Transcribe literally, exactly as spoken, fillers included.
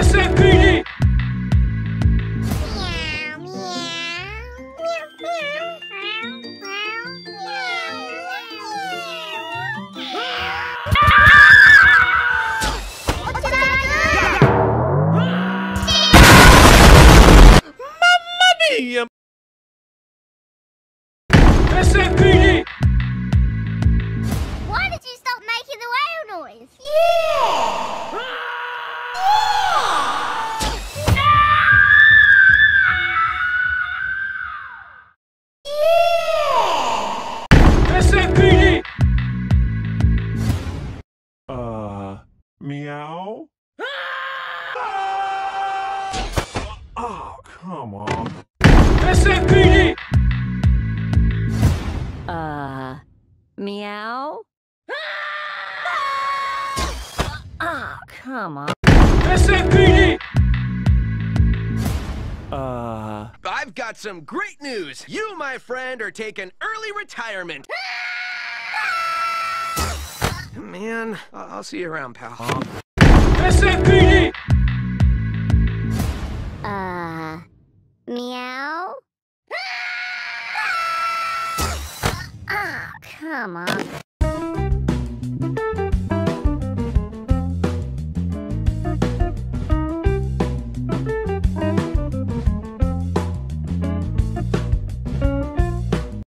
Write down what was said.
S M P D! S M P D! Why did you stop making the whale noise? Yeah! S M P D! Uh, meow? Oh, come on. S M P D! Uh, meow? Ah, come on. S M P D! Uh... I've got some great news. You, my friend, are taking early retirement. Man, I'll I'll see you around, pal. S M P D! Uh, meow? Ah, come on.